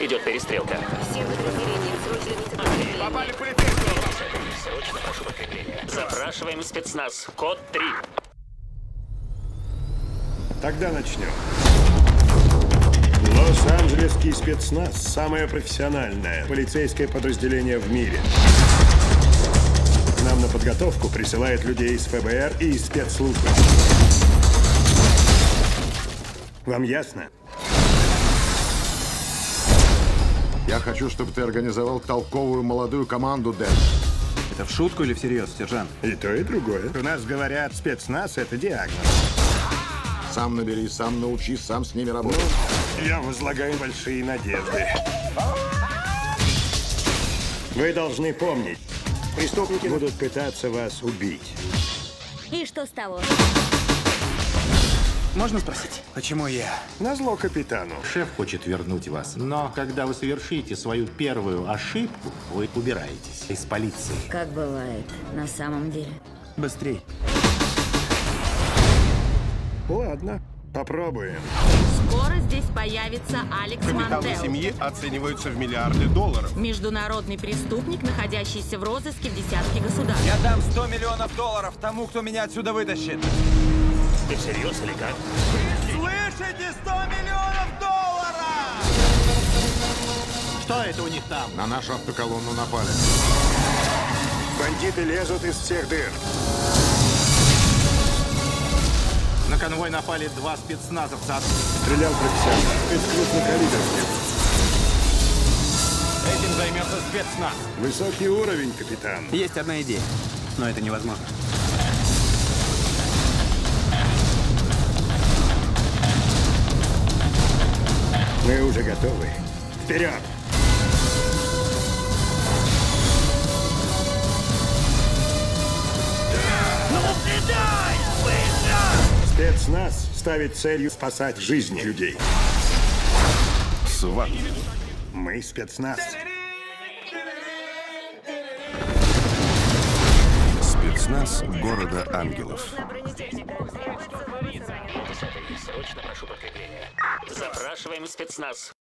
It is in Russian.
Идет перестрелка. Все подразделения срочно не сопротивление. Попали в полицейского! Срочно прошу подкрепления. Запрашиваем спецназ. Код 3. Тогда начнем. Лос-Анджелесский спецназ – самое профессиональное полицейское подразделение в мире. К нам на подготовку присылают людей из ФБР и из спецслужбы. Вам ясно? Я хочу, чтобы ты организовал толковую молодую команду, Дэн. Это в шутку или всерьез, сержант? И то, и другое. У нас говорят, спецназ – это диагноз. Сам набери, сам научи, сам с ними работать. Я возлагаю большие надежды. Вы должны помнить, преступники будут пытаться вас убить. И что с того? Можно спросить, почему я? Назло капитану. Шеф хочет вернуть вас, но когда вы совершите свою первую ошибку, вы убираетесь из полиции. Как бывает на самом деле. Быстрей. Ладно, попробуем. Скоро здесь появится Алекс Капитаны Мантел. семьи оцениваются в миллиарды долларов. Международный преступник, находящийся в розыске в десятке государств. Я дам $100 миллионов тому, кто меня отсюда вытащит. Ты всерьез или как? Слышите, $100 миллионов! Что это у них там? На нашу автоколонну напали. Бандиты лезут из всех дыр. На конвой напали 2 спецназовца. Стрелял профессионал. Это крупнокалиберный. Этим займется спецназ. Высокий уровень, капитан. Есть одна идея, но это невозможно. Мы уже готовы. Вперед! Спецназ ставит целью спасать жизни людей. Сват. Мы спецназ. Спецназ города ангелов. Срочно прошу подкрепления. Запрашиваем спецназ.